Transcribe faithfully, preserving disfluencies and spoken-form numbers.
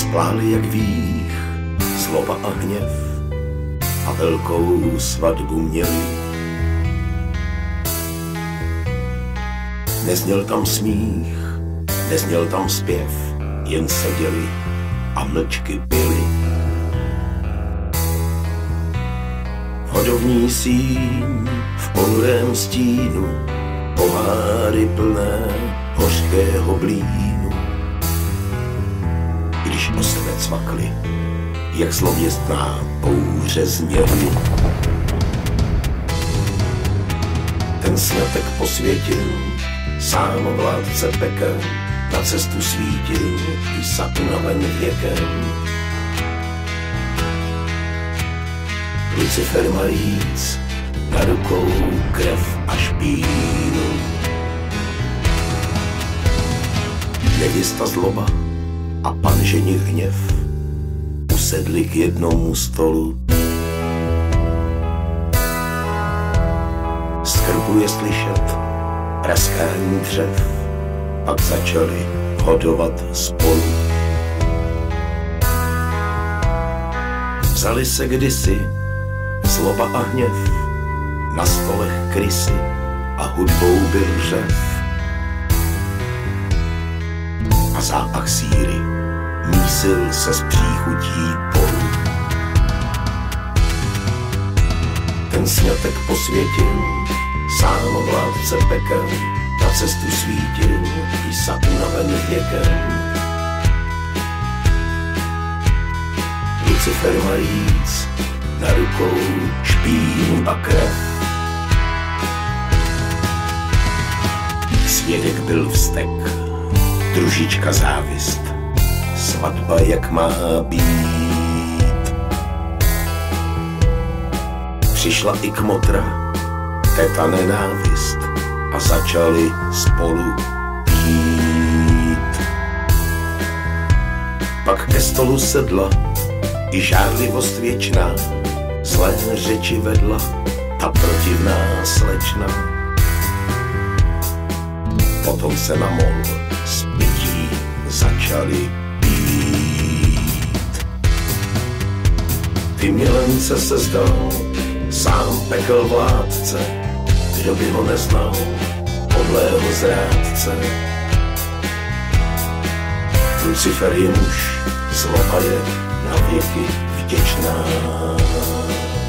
spláli jak vích, zloba a hněv a velkou svatbu měli. Nezněl tam smích, nezněl tam zpěv, jen seděli a mlčky pili. Hodovní síň v ponurém stínu, poháry plné hořkého blínu. Když o sebe cvakli, jak zlověstná bouře zněly. Ten sňatek posvětil sám vládce pekel, na cestu svítil i sa unaven věkem. Lucifer majíc na rukou krev a špínu. Nevěsta zloba a pan ženich hněv usedli k jednomu stolu. Z krbu je slyšet praskání dřev, pak začali hodovat spolu. Vzali se kdysi zloba a hněv, na stolech krysy a hudbou byl řev. A zápach síry mísil se z příchutí polu. Ten sňatek posvětil sám vládce pekel, na cestu svítil i sa unaven věkem. Lucifer majíc na rukou špínu a krev. Svědek byl vztek, družička závist, svatba jak má být. Přišla i kmotra, teta nenávist a začali spolu pít. Pak ke stolu sedla i žárlivost věčná, zlé řeči vedla ta protivná slečna. Potom se na mol z pití začali pít. Ty milence se zdal sám pekel vládce, kdo by ho neznal, podlého zrádce. Lucifer je muž, zloba je na věky vděčná.